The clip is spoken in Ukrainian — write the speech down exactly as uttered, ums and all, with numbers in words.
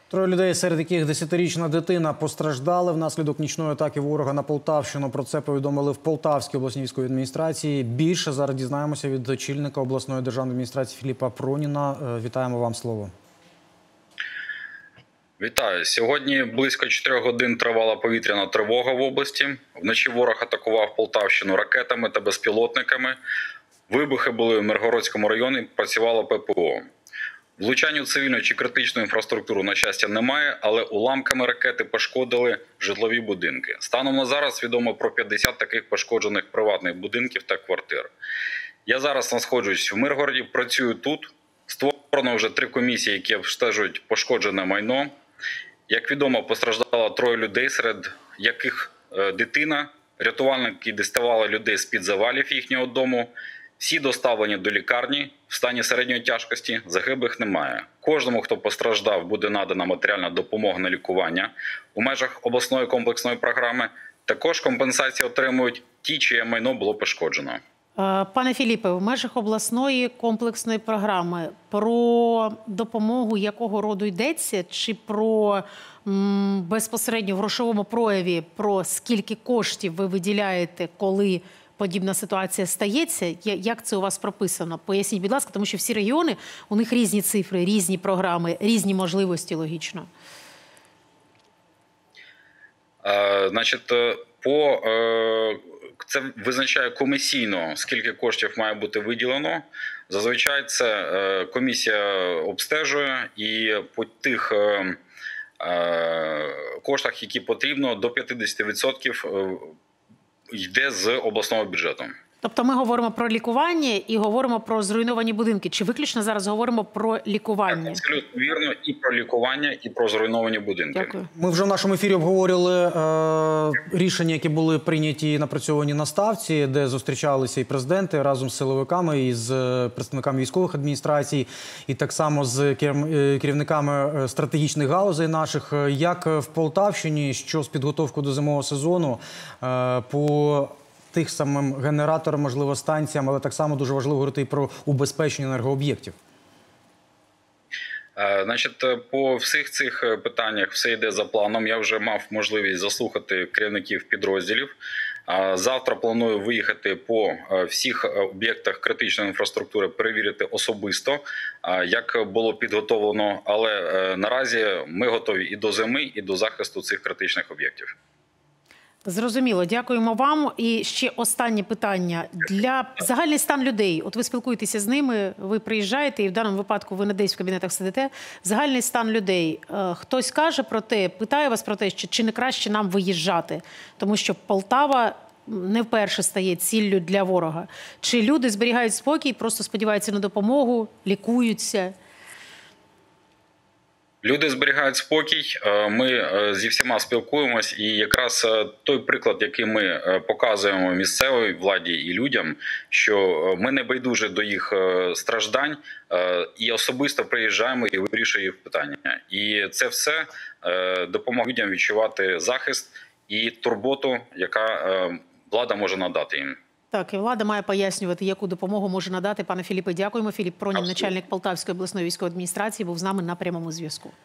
Троє людей, серед яких десятирічна дитина, постраждали внаслідок нічної атаки ворога на Полтавщину. Про це повідомили в Полтавській обласній військовій адміністрації. Більше зараз дізнаємося від очільника обласної державної адміністрації Філіпа Проніна. Вітаємо, вам слово. Вітаю. Сьогодні близько чотирьох годин тривала повітряна тривога в області. Вночі ворог атакував Полтавщину ракетами та безпілотниками. Вибухи були в Миргородському районі, працювало ППО. Влучань у цивільну чи критичну інфраструктуру, на щастя, немає, але уламками ракети пошкодили житлові будинки. Станом на зараз відомо про п'ятдесят таких пошкоджених приватних будинків та квартир. Я зараз знаходжусь в Миргороді, працюю тут. Створено вже три комісії, які обстежують пошкоджене майно. Як відомо, постраждало троє людей, серед яких дитина. Рятувальники діставали людей з-під завалів їхнього дому. Всі доставлені до лікарні в стані середньої тяжкості, загиблих немає. Кожному, хто постраждав, буде надана матеріальна допомога на лікування у межах обласної комплексної програми. Також компенсації отримують ті, чиє майно було пошкоджено. Пане Філіпе, в межах обласної комплексної програми про допомогу якого роду йдеться? Чи про м, безпосередньо в грошовому прояві, про скільки коштів ви виділяєте, коли подібна ситуація стається? Як це у вас прописано? Поясніть, будь ласка, тому що всі регіони, у них різні цифри, різні програми, різні можливості, логічно. А, значить, по, це визначає комісійно, скільки коштів має бути виділено. Зазвичай це комісія обстежує і по тих коштах, які потрібно, до п'ятдесят відсотків йде з обласного бюджету. Тобто ми говоримо про лікування і говоримо про зруйновані будинки. Чи виключно зараз говоримо про лікування? Так, абсолютно вірно. І про лікування, і про зруйновані будинки. Дякую. Ми вже в нашому ефірі обговорювали е, рішення, які були прийняті і напрацьовані на Ставці, де зустрічалися і президенти разом з силовиками, і з представниками військових адміністрацій, і так само з керівниками стратегічних галузей наших. Як в Полтавщині, що з підготовкою до зимового сезону е, по тих самим генераторам, можливо, станціям, але так само дуже важливо говорити і про убезпечення енергооб'єктів. Значить, по всіх цих питаннях все йде за планом. Я вже мав можливість заслухати керівників підрозділів. Завтра планую виїхати по всіх об'єктах критичної інфраструктури, перевірити особисто, як було підготовлено. Але наразі ми готові і до зими, і до захисту цих критичних об'єктів. Зрозуміло. Дякуємо вам. І ще останнє питання. Для загальний стан людей, от ви спілкуєтеся з ними, ви приїжджаєте, і в даному випадку ви не десь в кабінетах сидите. Загальний стан людей. Хтось каже про те, питає вас про те, що чи не краще нам виїжджати, тому що Полтава не вперше стає ціллю для ворога. Чи люди зберігають спокій, просто сподіваються на допомогу, лікуються? Люди зберігають спокій, ми зі всіма спілкуємось, і якраз той приклад, який ми показуємо місцевій владі і людям, що ми не байдужі до їх страждань і особисто приїжджаємо і вирішуємо їх питання. І це все допомагає людям відчувати захист і турботу, яка влада може надати їм. Так, і влада має пояснювати, яку допомогу може надати. Пане Філіпе, дякуємо. Філіп Пронін, начальник Полтавської обласної військової адміністрації, був з нами на прямому зв'язку.